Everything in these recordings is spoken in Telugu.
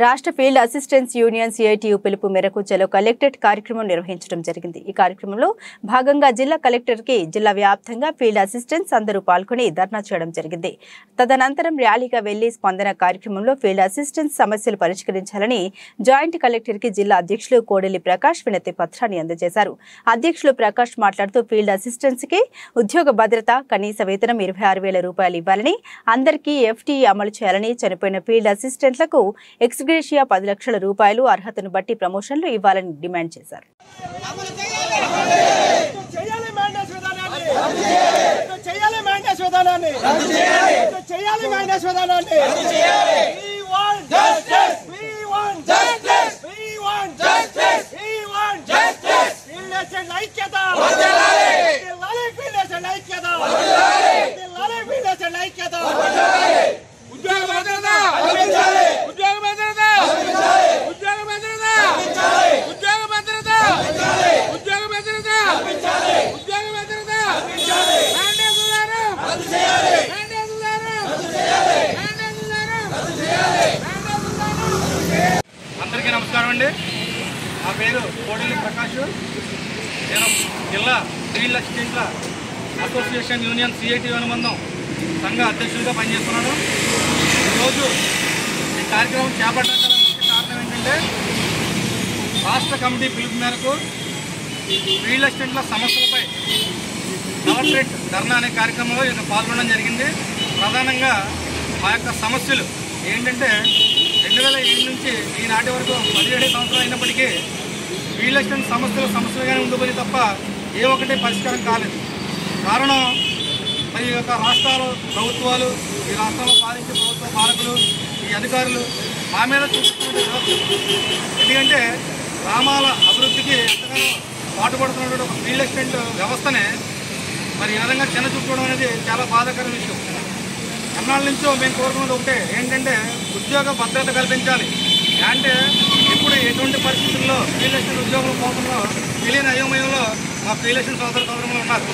రాష్ట్ర ఫీల్డ్ అసిస్టెంట్స్ యూనియన్ సిఐటియు పిలుపు మేరకు చలో కలెక్టరేట్ కార్యక్రమం నిర్వహించడం జరిగింది। ఈ కార్యక్రమంలో భాగంగా జిల్లా కలెక్టర్కి జిల్లా వ్యాప్తంగా ఫీల్డ్ అసిస్టెంట్స్ అందరూ పాల్గొని ధర్నా చేయడం జరిగింది। తదనంతరం ర్యాలీగా వెళ్లి స్పందన కార్యక్రమంలో ఫీల్డ్ అసిస్టెంట్స్ సమస్యలు పరిష్కరించాలని జాయింట్ కలెక్టర్కి జిల్లా అధ్యక్షులు కోడెలి ప్రకాష్ వినతి పత్రాన్ని అందజేశారు। అధ్యక్షులు ప్రకాష్ మాట్లాడుతూ ఫీల్డ్ అసిస్టెంట్స్ కి ఉద్యోగ భద్రత, కనీస వేతనం 26,000 రూపాయలు ఇవ్వాలని, అందరికీ ఎఫ్టీఈ అమలు చేయాలని, చనిపోయిన ఫీల్డ్ అసిస్టెంట్లకు ఎక్స్గ్రేషియా 10 లక్షల రూపాయలు అర్హతను బట్టి ప్రమోషన్లు ఇవ్వాలని డిమాండ్ చేశారు। అందరికీ నమస్కారం అండి। నా పేరు కోడెలి ప్రకాష్। నేను జిల్లా ఫీల్డ్ అసిస్టెంట్ల అసోసియేషన్ యూనియన్ సిఐటియు అనుబంధం సంఘ అధ్యక్షుడిగా పనిచేస్తున్నాను। ఈరోజు ఈ కార్యక్రమం చేపట్టడానికి ముఖ్య కారణం ఏంటంటే, రాష్ట్ర కమిటీ పిలుపు మేరకు ఫీల్డ్ అసిస్టెంట్ల సమస్యలపై కలెక్టరేట్ ధర్నా అనే కార్యక్రమంలో నేను పాల్గొనడం జరిగింది। ప్రధానంగా మా యొక్క సమస్యలు ఏంటంటే, 2007 నుంచి ఈనాటి వరకు 17 సంవత్సరాలు అయినప్పటికీ ఫీల్డ్ అసిస్టెంట్ సమస్యలుగానే ఉండిపోయి తప్ప ఏ ఒక్కటి పరిష్కారం కాలేదు। కారణం మరి ఈ యొక్క రాష్ట్రాలు, ప్రభుత్వాలు, ఈ రాష్ట్రంలో పాలించే ప్రభుత్వ పాలకులు, ఈ అధికారులు మా మీద చూపుతున్న ఎందుకంటే గ్రామాల అభివృద్ధికి ఎంతగానో పాటుపడుతున్నటువంటి ఒక ఫీల్డ్ అసిస్టెంట్ వ్యవస్థనే మరి ఈ విధంగా చిన్న చూపుకోవడం అనేది చాలా బాధాకర విషయం। ఎన్నాళ్ళ నుంచో మేము కోరుకున్నది ఒకటే, ఏంటంటే ఉద్యోగ భద్రత కల్పించాలి। అంటే ఇప్పుడు ఎటువంటి పరిస్థితుల్లో ఫీల్డ్ అసిస్టెంట్ ఉద్యోగుల కోసంలో తెలియని అయోమయంలో మా ఫీల్డ్ అసిస్టెంట్ సోదరులు ఉన్నారు।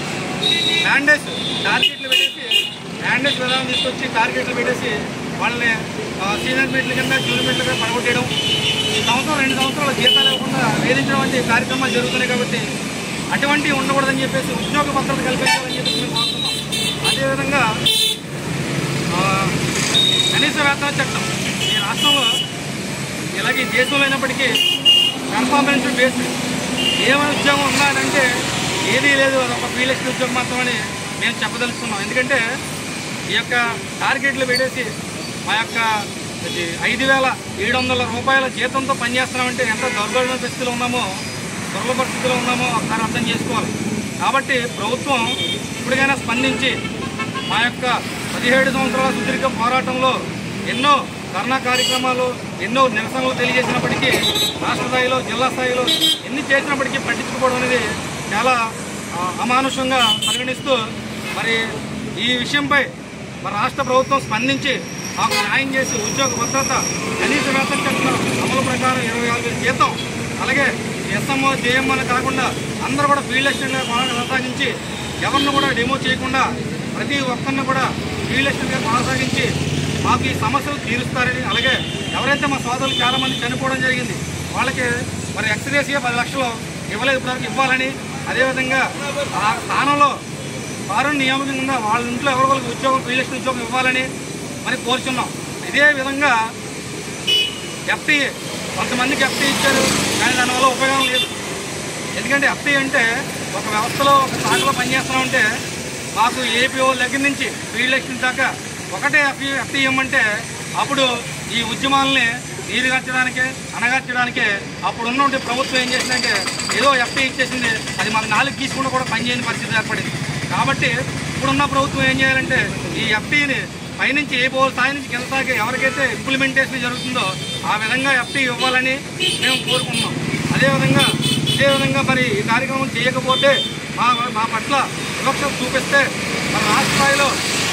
టార్గెట్లు పెట్టేసి విధానం తీసుకొచ్చి టార్గెట్లు పెట్టేసి వాళ్ళని సీనియర్ మీట్ల కింద జూనియర్ మీట్ల కింద పడగొట్టేయడం, సంవత్సరం 2 సంవత్సరాల జీతాలు ఇవ్వకుండా వేధించడం వంటి కార్యక్రమాలు జరుగుతున్నాయి। కాబట్టి అటువంటివి ఉండకూడదని చెప్పేసి ఉద్యోగ భద్రత కల్పించాలని చెప్పేసి మేము కోరుతున్నాం। అదేవిధంగా కనీస వేతన చట్టం ఈ రాష్ట్రంలో ఇలాగే ఈ దేశంలో అయినప్పటికీ పెర్ఫార్మెన్స్ బేస్డ్ ఏమైనా ఉద్యోగం ఉన్నాడంటే ఏదీ లేదు, అదొక ఫీల్డ్ అసిస్టెంట్ ఉద్యోగం మాత్రమని మేము చెప్పదలుచుకున్నాం। ఎందుకంటే ఈ యొక్క టార్గెట్లు పెట్టేసి మా యొక్క 5,700 రూపాయల జీతంతో పనిచేస్తున్నామంటే ఎంత దుర్బల పరిస్థితిలో ఉన్నామో ఒకసారి అర్థం చేసుకోవాలి। కాబట్టి ప్రభుత్వం ఇప్పటికైనా స్పందించి మా యొక్క 17 సంవత్సరాల సుదీర్ఘ పోరాటంలో ఎన్నో ధర్నా కార్యక్రమాలు, ఎన్నో నిరసనలు తెలియజేసినప్పటికీ రాష్ట్ర స్థాయిలో, జిల్లా స్థాయిలో ఎన్ని చేసినప్పటికీ పట్టించుకోవడం అనేది చాలా అమానుషంగా పరిగణిస్తూ మరి ఈ విషయంపై మరి రాష్ట్ర ప్రభుత్వం స్పందించి మాకు న్యాయం చేసి ఉద్యోగ భద్రత, కనీస వేతన చట్టం అమలు ప్రకారం 24,000 జీతం, అలాగే ఎస్ఎంఓ, జేఎంఓ అని కాకుండా అందరూ కూడా ఫీల్డ్ అసిస్టెంట్గా కొనసాగించి ఎవరిని కూడా డెమో చేయకుండా ప్రతి ఒక్కరిని కూడా ఫీల్డ్ అసిస్టెంట్గా కొనసాగించి మాకు ఈ సమస్యలు తీరుస్తారని, అలాగే ఎవరైతే మా సోదరులు చాలామంది చనిపోవడం జరిగింది వాళ్ళకి మరి ఎక్స్గ్రేషియా 10 లక్షలు ఇవ్వాలని, అదేవిధంగా ఆ స్థానంలో కారుణ్య నియామకం కింద వాళ్ళ ఇంట్లో ఎవరికి ఉద్యోగం, ఫీల్డ్ అసిస్టెంట్ ఉద్యోగం ఇవ్వాలని మరి కోరుచున్నాం। ఇదే విధంగా ఎఫ్టీఏ కొంతమందికి ఎఫ్టీ ఇచ్చారు, కానీ దానివల్ల ఉపయోగం లేదు। ఎందుకంటే ఎఫ్టీ అంటే ఒక వ్యవస్థలో, ఒక శాఖలో పనిచేస్తున్నామంటే మాకు ఏపీఓ దగ్గర నుంచి ఫీల్డ్ అసిస్టెంట్ దాకా ఒకటే ఎఫ్టీ ఇవ్వమంటే అప్పుడు ఈ ఉద్యమాలని అణగార్చడానికే అప్పుడు ఉన్నటువంటి ప్రభుత్వం ఏం చేసిందంటే ఏదో ఎఫ్టీ ఇచ్చేసింది, అది మాకు 4 తీసుకుంటూ కూడా పనిచేయని పరిస్థితి ఏర్పడింది। కాబట్టి ఇప్పుడున్న ప్రభుత్వం ఏం చేయాలంటే ఈ ఎఫ్టీని పైనుంచి ఏ స్థాయి నుంచి కింద స్థాయికి ఎవరికైతే ఇంప్లిమెంటేషన్ జరుగుతుందో ఆ విధంగా ఎఫ్టీ ఇవ్వాలని మేము కోరుకుంటున్నాం। ఇదే విధంగా మరి ఈ కార్యక్రమం చేయకపోతే మా పట్ల వివక్ష చూపిస్తే మరి రాష్ట్ర స్థాయిలో